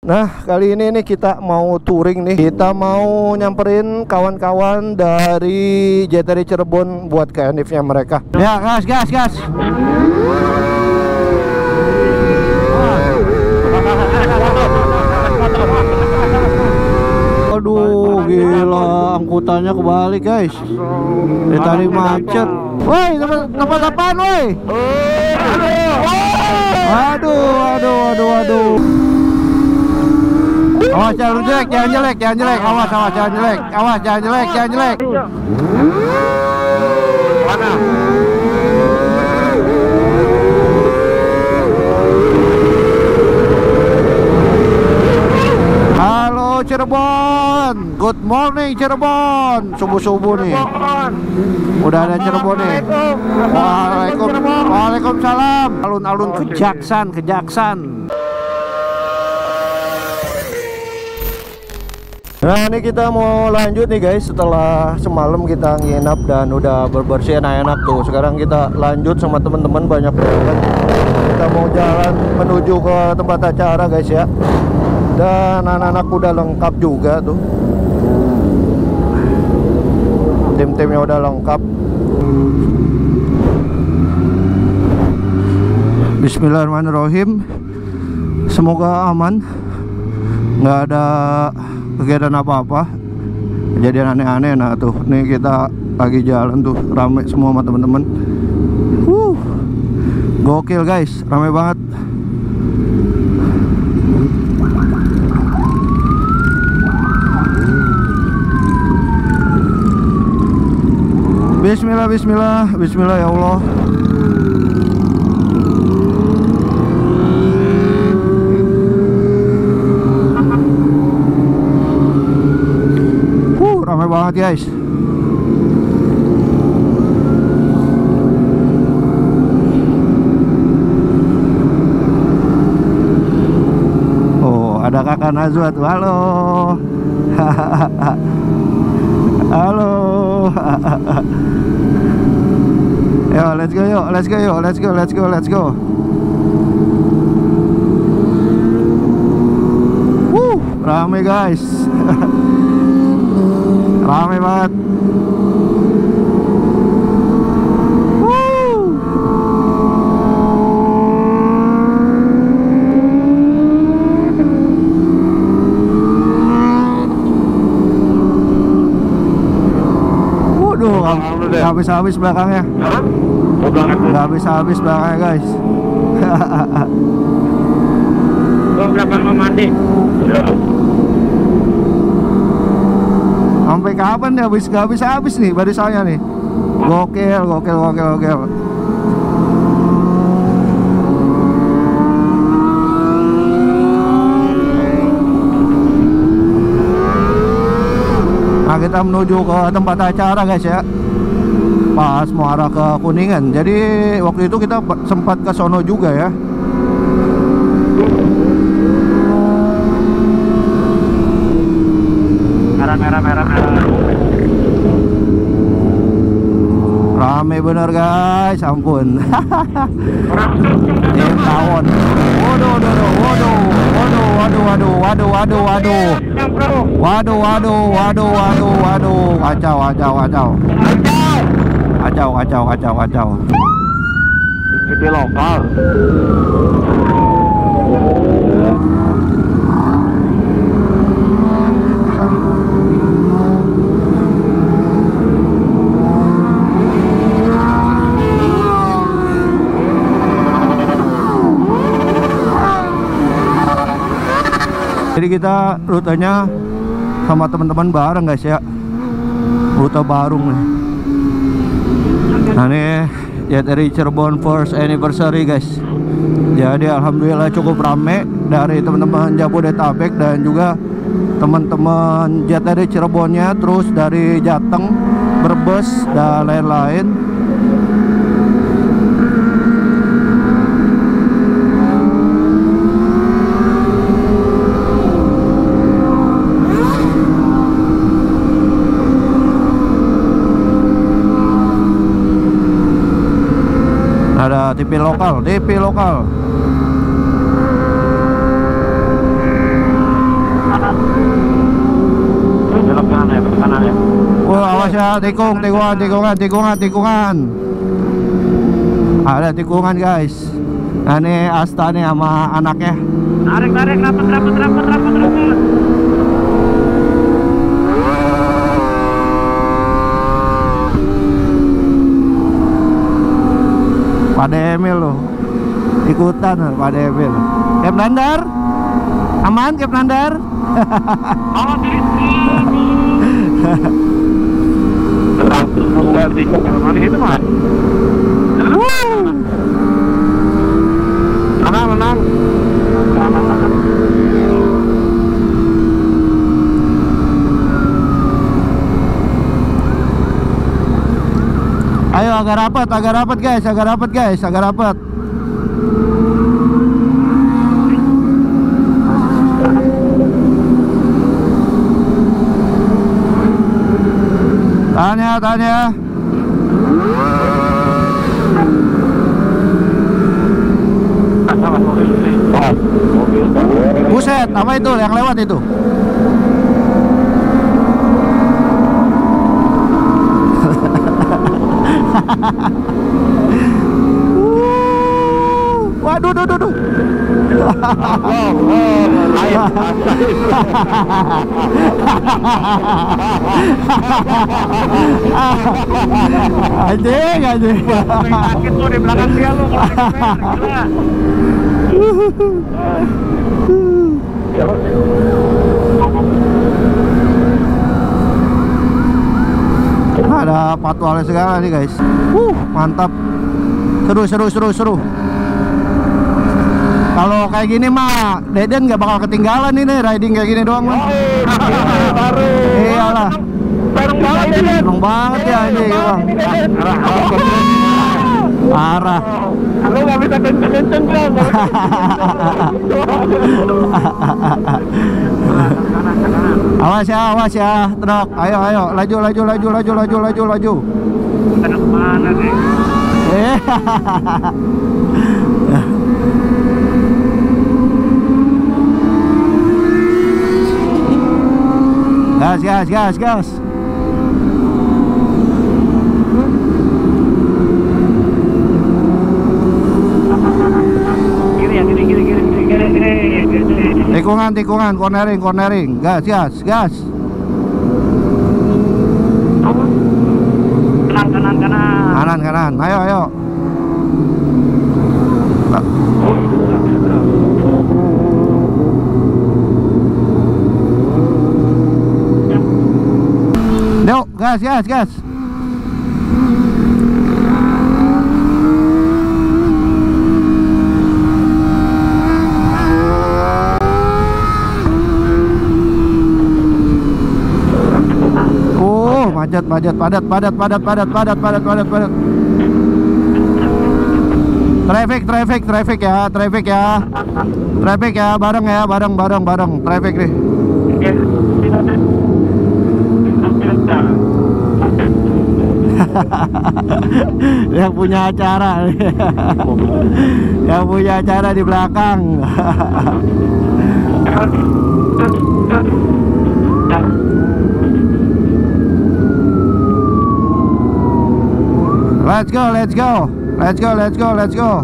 Nah, kali ini nih kita mau touring nih. Kita mau nyamperin kawan-kawan dari JTR Cirebon buat ke NIF-nya mereka. Ya, gas. Aduh, gila, angkutannya kebalik guys. Dari tadi macet. Woi, tempat apaan woi? Aduh. Awas jangan jelek. Awas jangan jelek. Mana? Halo Cirebon, good morning Cirebon. Subuh-subuh nih. Udah ada Cirebon nih. Waalaikumsalam. Alun-alun kejaksan. Nah, ini kita mau lanjut nih guys. Setelah semalam kita nginap dan udah bersih enak tuh. Sekarang kita lanjut sama teman-teman banyak banget. Kita mau jalan menuju ke tempat acara guys ya. Dan anak-anak udah lengkap juga tuh. Tim-timnya udah lengkap. Bismillahirrahmanirrahim. Semoga aman, nggak ada kegiatan apa-apa, kejadian aneh-aneh. Nah tuh, nih kita lagi jalan tuh, rame semua sama teman-teman. Gokil guys, rame banget. Bismillah ya Allah. Ramai banget guys. Oh, ada kakak Nazwa tuh. Halo. Halo. Yo, let's go. Ramai guys. Ramai banget. Waduh, nggak habis-habis belakangnya. Nggak habis-habis belakangnya guys. Kapan mau mandi? Sampai kapan nih habis nih barisannya nih. Gokil. Nah, kita menuju ke tempat acara guys ya. Pas mau arah ke Kuningan. Jadi waktu itu kita sempat ke sono juga ya. Merah. Rame bener guys, ampun. Tim tawon. Waduh. Kacau. TV lokal. Jadi kita rutenya sama teman-teman bareng guys ya. Rute Barung nih. Nah nih JTR Cirebon first anniversary guys. Jadi alhamdulillah cukup rame dari teman-teman Jabodetabek dan juga teman-teman JTR Cirebonnya, terus dari Jateng, Brebes dan lain-lain. Ada TV lokal. tikungan. Ada tikungan guys. Nah ini Asta nih sama anaknya. Tarik, rapat. Pak Emil loh, ikutan Pak Emil. Kep Nandar, aman Kep Nandar. Itu mah. Menang. Ayo agak rapat guys, agak rapat. Tanya. Buset, apa itu yang lewat itu? Waduh, anjing. Sakit tuh di belakang dia lu. Ada patwalnya segala nih guys. Mantap. Seru. Kalau kayak gini mah Deden nggak bakal ketinggalan ini riding kayak gini doang mah. Baru. Iyalah. Bareng banget ya. Seneng banget ya ini bang. Parah. Lu nggak bisa kenceng bang. Awas ya, truk. Ayo, laju. Kita kemana nih? Gas. Kiri. Tikungan, cornering. Gas. Kanan. Ayo. Yuk, gas. Macet, padat. Traffic ya, bareng, traffic nih. Yang punya acara di belakang. Let's go.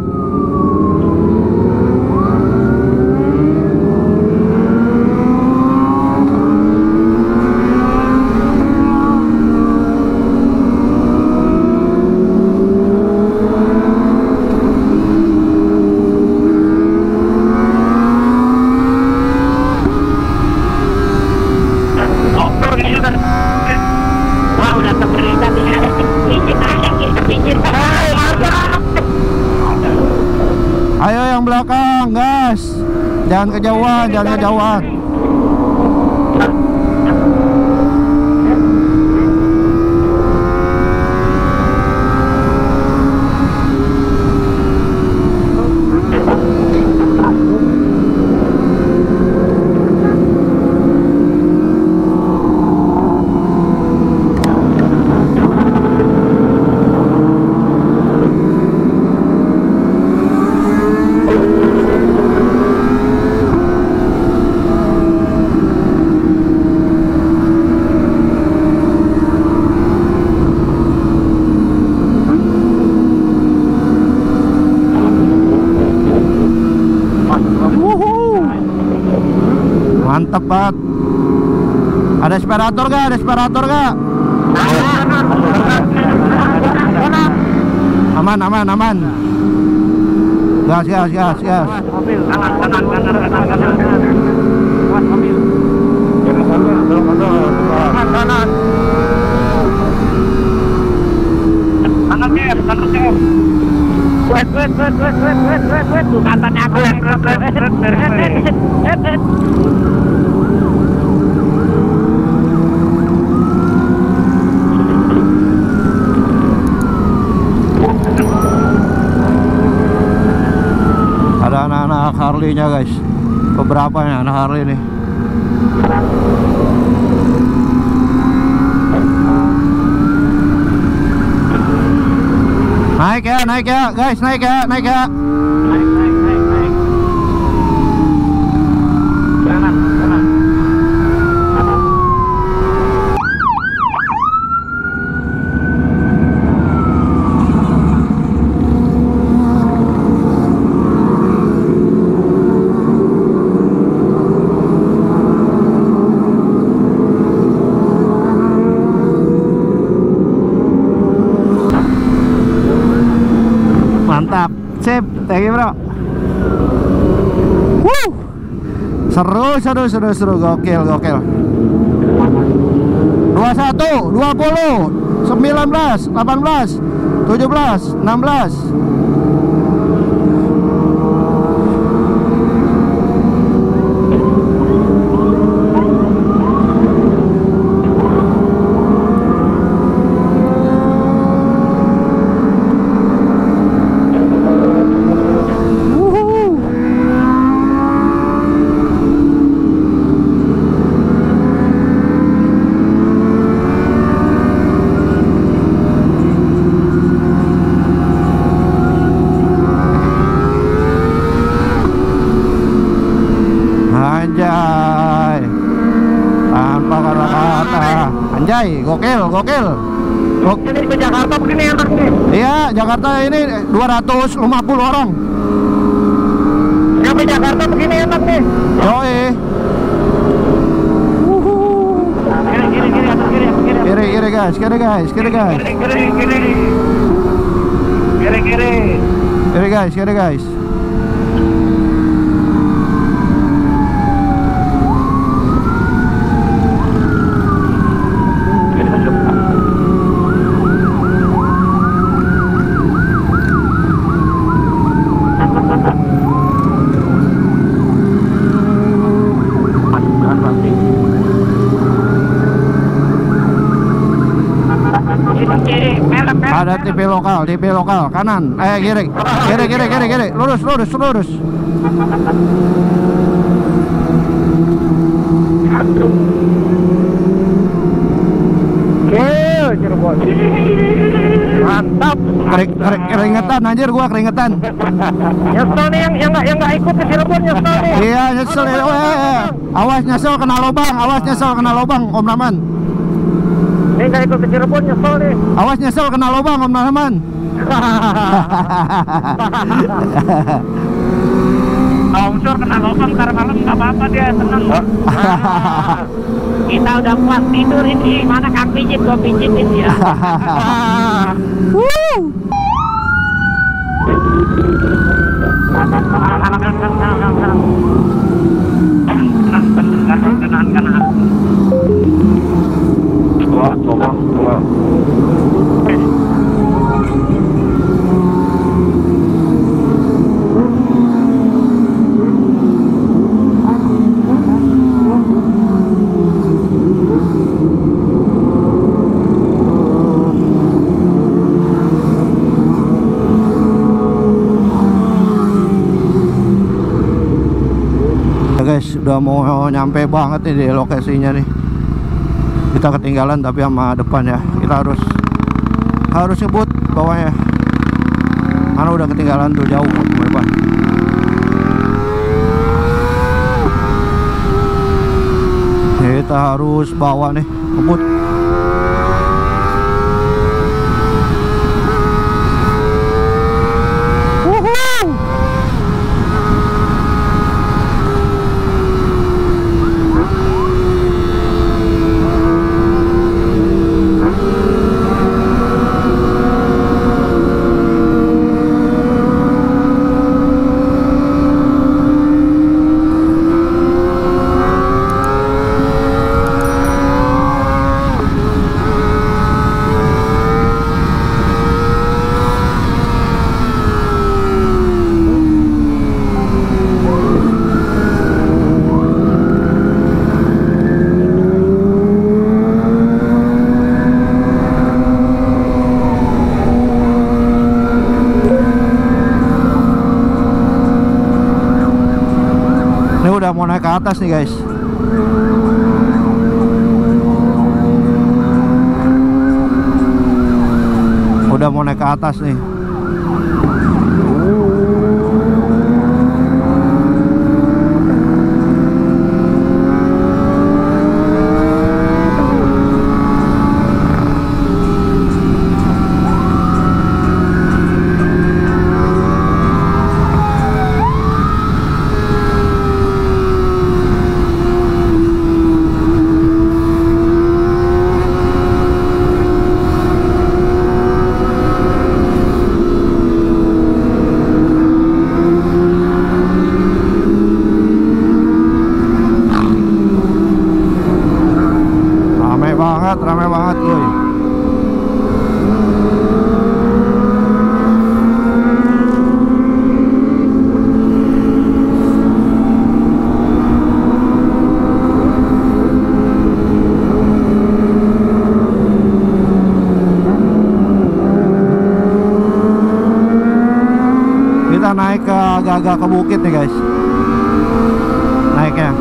Ayo yang belakang, gas. Jangan kejauhan. Mantap banget. Ada separator gak? Ada separator gak? Aman, aman, aman. Gas, gas, gas, gas. Ada anak-anak Harley-nya guys. Beberapa ya anak Harley nih. Naik ya guys, naik ya. Naik. Kanan. Mantap, sip, thank you bro. Woo, seru, gokil. 21, 20, 19, 18, 17, 16. Anjay, tanpa kata-kata. Anjay, gokil. Ini ke Jakarta begini enak nih. Iya, Jakarta ini 250 orang. Nyampe Jakarta begini enak nih. Yoi. Kiri guys. Kiri guys. Ada TV lokal kanan. Kiri. Lurus. Cirebon. Mantap. Keringetan anjir, gua keringetan. Nyesel nih yang nggak ikut ke Cirebon, nyesel nih. Iya, nyesel. Awas nyesel kena lubang, Om Rahman. Ini nggak ikut ke Cirebon, nyesel nih. Awas nyesel kena lubang, Om Rahman. Longsor kena lubang ntar malam nggak apa-apa, dia seneng. Kita udah puas tidur ini, mana Kang pijit, gua pijitin ya. Kanan. Wah. Guys, udah mau nyampe banget nih di lokasinya nih. Kita ketinggalan tapi sama depan ya. Kita harus nyebut bawahnya. Karena udah ketinggalan tuh jauh depan. Kita harus bawa nih, ngebut. atas nih guys. Udah mau naik ke atas nih. Ramai banget cuy. Kita naik ke agak-agak ke bukit nih guys. Naiknya.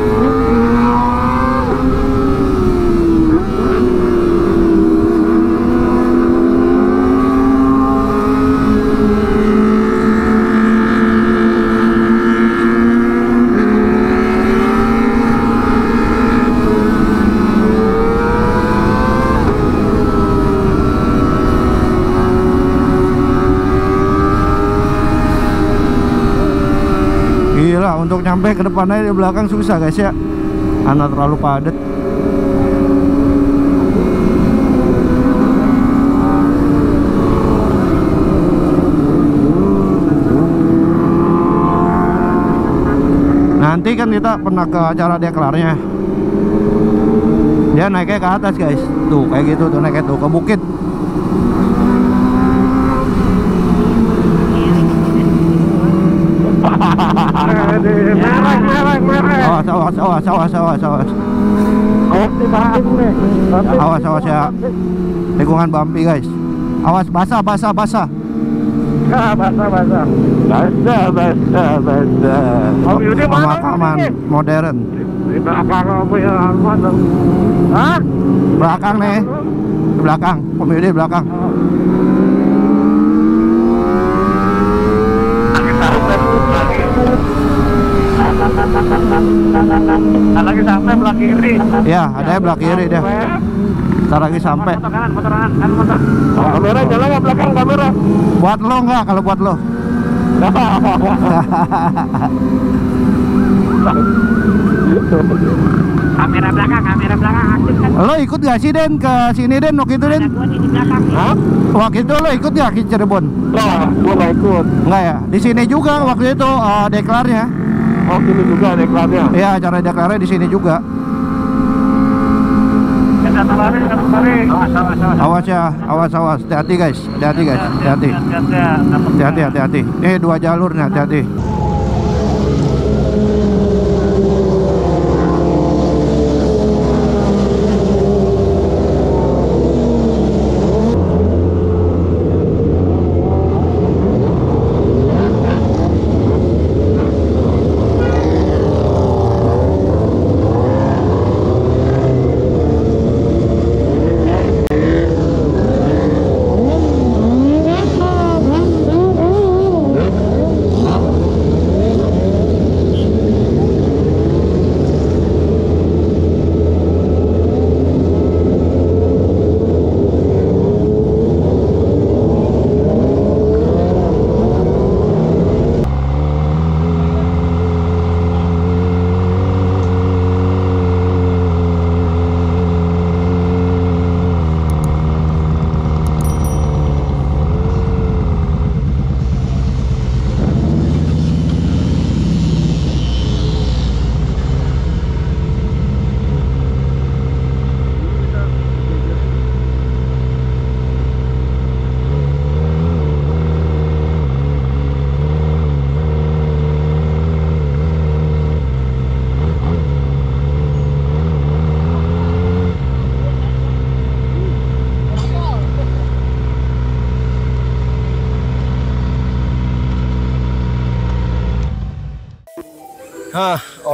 Gila, untuk nyampe ke depannya di belakang susah guys ya, karena terlalu padat. Nanti kan kita pernah ke acara deklarnya, dia naiknya ke atas guys, tuh kayak gitu tuh, naiknya tuh ke bukit. Awas. Awas ya. Tikungan bumpy guys. Awas, basah. Basah. Om Yudi mana? Pemakaman modern. Di belakang mobil angkot. Hah? Belakang nih. Di belakang. Om Yudi belakang. Lagi sampai belah kiri. Ya, ada yang belah kiri dia. Ntar lagi sampai. Motor kanan. Kamera jalan nggak belakang kamera? Buat lo nggak? Kalau buat lo. Kamera belakang aktif kan? Lo ikut gak sih Den ke sini Den waktu itu Den? Ada gua nih di belakang. Hah? Waktu itu lo ikut gak ke Cirebon? Nah, gua nggak ikut. Enggak ya? Di sini juga waktu itu deklarnya. Oh, sini juga deklarnya. Iya, acara deklarnya di sini juga. Satu lari. Awas ya, awas. Hati-hati guys, hati-hati. Hati-hati. Ini 2 jalur nih, hati-hati.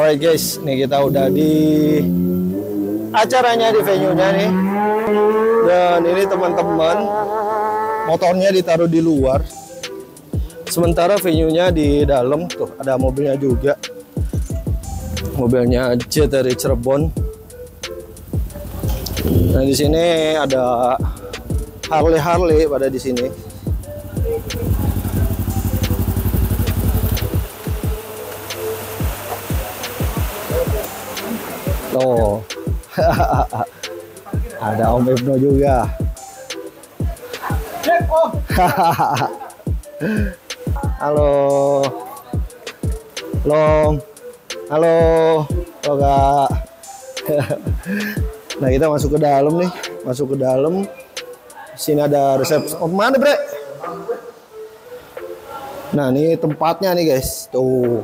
Alright guys, nih kita udah di acaranya, di venue-nya nih. Dan ini teman-teman, motornya ditaruh di luar. Sementara venue-nya di dalam, tuh ada mobilnya juga. Mobilnya Jet dari Cirebon. Nah di sini ada Harley pada di sini. Tuh. Ada Om Ibnu juga. Halo. Long. Halo. Oh, Kak. Nah, kita masuk ke dalam nih. Masuk ke dalam. Sini ada resepsi. Oh, mana, Bre? Nah, ini tempatnya nih, guys. Tuh.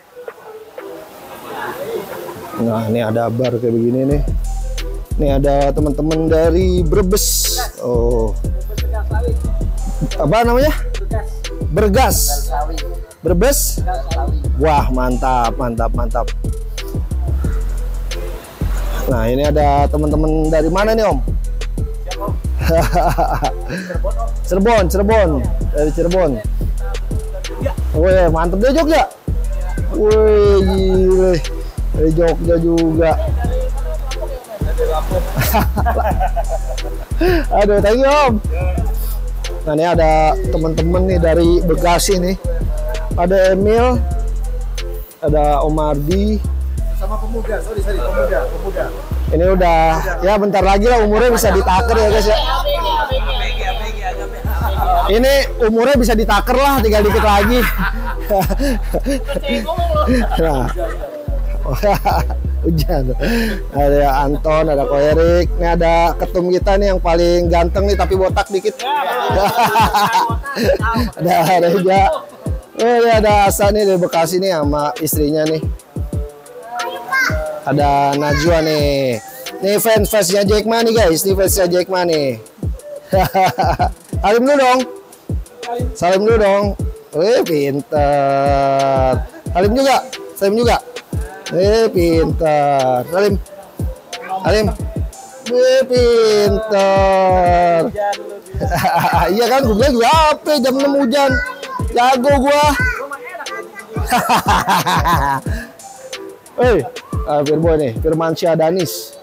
Nah, ini ada bar kayak begini nih. Ini ada teman-teman dari Brebes. Oh. Apa namanya? Bergas. Brebes. Wah, mantap. Nah, ini ada teman-teman dari mana nih, Om? Cirebon. Dari Cirebon. Wih, mantep deh Jogja. Wih, gile. Dari Jogja juga. Aduh, thank you, Om. Nah, ini ada teman-teman nih dari Bekasi nih. Ada Emil, ada Om Ardi, sama pemuda. Pemuda. Ini udah ya bentar lagi lah umurnya bisa ditaker ya guys ya. Ini umurnya bisa ditaker lah, tinggal dikit lagi. Nah. Hujan. Ada Anton, ada Ko Erik. Ini ada ketum kita nih yang paling ganteng nih tapi botak dikit. Ada Reja. Oh, ini ada Asa nih dari Bekasi nih sama istrinya nih. Ada Najwa nih. Ini fansnya Jack Ma nih guys. Ini fansnya Jack Ma nih. Salim dulu dong. Salim dulu dong. Wih, pinter. Salim juga. Pinter. Salim. Wih, pinter. Iya kan, gue bilang juga apa jam 6 hujan. Jago gua. Firboy nih, Firmansyah Danis.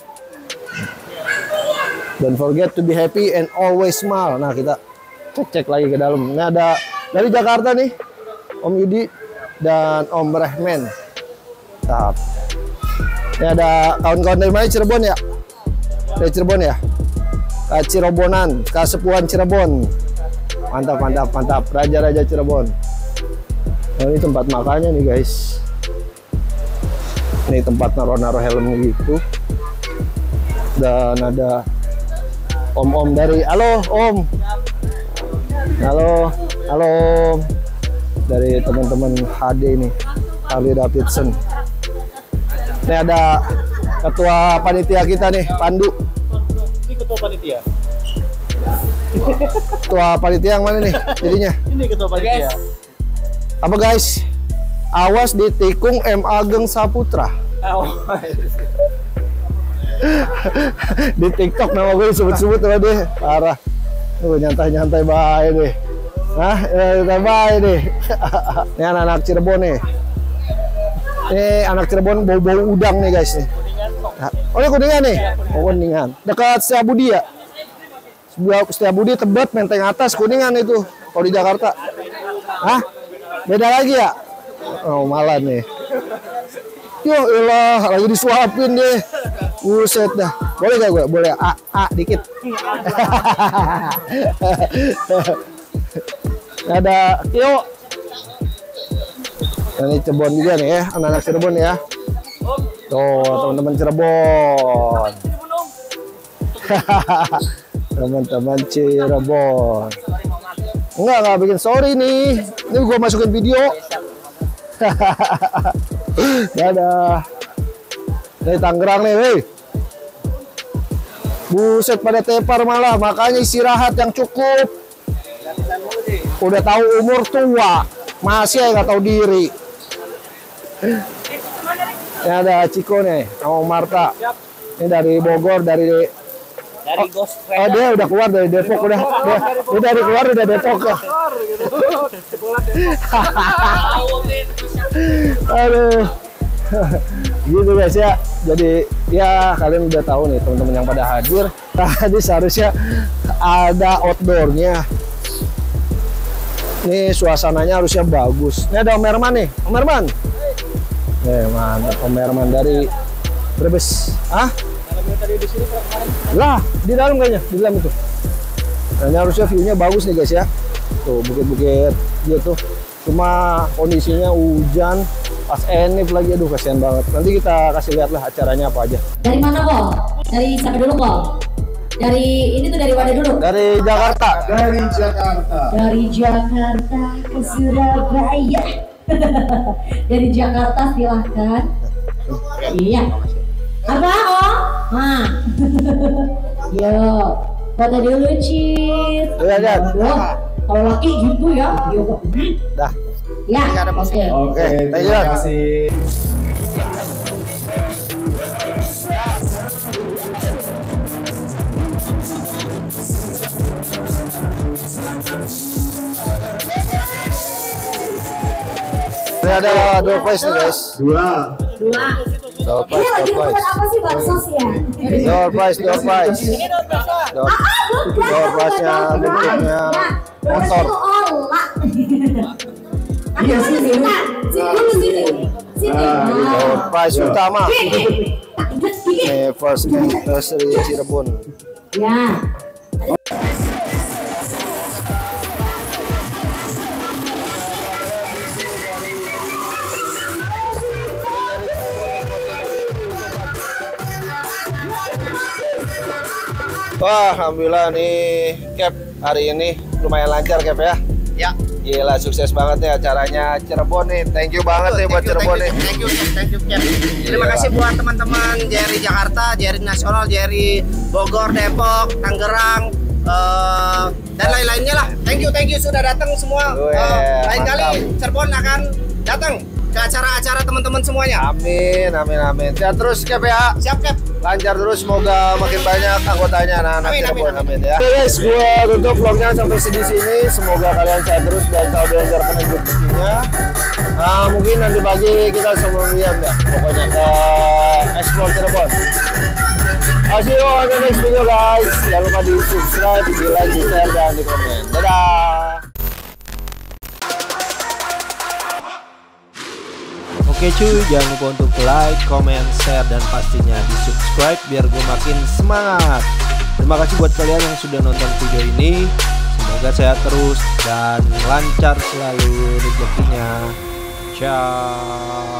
Don't forget to be happy and always smile. Nah, kita cek lagi ke dalam. Ini ada dari Jakarta nih, Om Yudi dan Om Rehmen. Mantap. Ini ada kawan-kawan dari mana? Cirebon ya? Dari Cirebon ya? Cirobonan, Kasepuan Cirebon. Mantap. Raja-raja Cirebon. Nah, ini tempat makannya nih guys. Ini tempat naruh helm gitu. Dan ada om-om dari, halo Om. Halo Om. Dari teman-teman HD ini, Harley Davidson. Ini ada ketua panitia kita nih, Pandu. Ini ketua panitia. Ketua panitia yang mana nih jadinya? Ini ketua panitia. Apa guys? Awas ditikung M Ageng Saputra. Di TikTok nama gue disebut-sebut sama dia. Parah. Tuh nyantai-nyantai baik deh. Nah, nyantai baik deh. Ini anak-anak Cirebon nih. Ini anak Cirebon bau-bau udang nih guys nih. Oh, ini Kuningan nih. Oh, Kuningan. Dekat Setiabudi ya? Setiabudi, Tebet, Menteng Atas, Kuningan itu. Kalau di Jakarta. Hah? Beda lagi ya? Oh, malah nih. Yo elah, lagi disuapin deh. Buset dah. Boleh gak gue? Boleh A dikit. Ada Tio. Ini Cirebon juga nih ya, anak-anak Cirebon ya. Tuh, teman-teman Cirebon. Teman-teman Cirebon. Enggak bikin sorry nih. Ini gua masukin video. Dadah. Ini Tangerang nih, weh. Buset pada tepar malah, makanya istirahat yang cukup. Udah tahu umur tua, masih nggak tahu diri. Ini ada Ciko nih, sama Marta. Ini dari Bogor, dari Ghost oh dia udah keluar dari Depok, udah keluar udah Depok ya. Aduh. Gitu guys ya. Jadi ya kalian udah tahu nih teman-teman yang pada hadir. Tadi seharusnya ada outdoornya. Nih suasananya harusnya bagus. Ini ada Om Herman nih, Om Herman. Mantap Om Herman dari Brebes. Ah? Lah, di dalam kayaknya, di dalam itu. Nah, harusnya view-nya bagus nih guys ya. Tuh bukit-bukit gitu. Cuma kondisinya hujan, pas enif lagi, aduh kasihan banget. Nanti kita kasih lihat lah acaranya apa aja. Dari mana kok? Dari siapa dulu kok? Dari ini tuh dari mana dulu? Dari Jakarta. Dari Jakarta. Dari Jakarta ke Surabaya. Dari Jakarta silahkan. Iya. Apa Om? Nah. Yo, foto dulu Cid. Iya, Jan. Kalau laki gitu ya. Yo. Dah. Ya. Oke. Oke, terima kasih. Ini ada door prize nih guys. Dua. Door Ini lagi buat prize. apa sih baksos ya? Door prize. Door prize-nya bentuknya motor. Iya sini. Sini. Door prize utama. Nih first anniversary Cirebon. Ya. Wah, alhamdulillah nih Cap hari ini lumayan lancar Cap ya. Ya. Gila sukses banget nih acaranya Cirebon nih. Thank you banget nih buat Cirebon nih. Thank you. Terima kasih buat teman-teman JRI Jakarta, JRI Nasional, JRI Bogor, Depok, Tangerang, dan lain-lainnya lah. Thank you sudah datang semua. Lain kali Cirebon akan datang ke acara-acara teman-teman semuanya. Amin. Sehat terus Cap ya. Siap, Cap. Lancar terus, semoga makin banyak anggotanya anak-anak Amin, Cirebon. amin. Amin ya. Oke guys, gua tutup vlognya sampai sini. Semoga kalian sehat terus dan selalu dilancarkan rezekinya. Nah, mungkin nanti pagi kita semua lihat ya, pokoknya ke Explore Cirebon. See you on the next video guys. Jangan lupa di subscribe, di like, di share, dan di komen. Dadah. Oke cuy, jangan lupa untuk like, comment, share, dan pastinya di subscribe biar gue makin semangat. Terima kasih buat kalian yang sudah nonton video ini. Semoga sehat terus dan lancar selalu rezekinya. Ciao.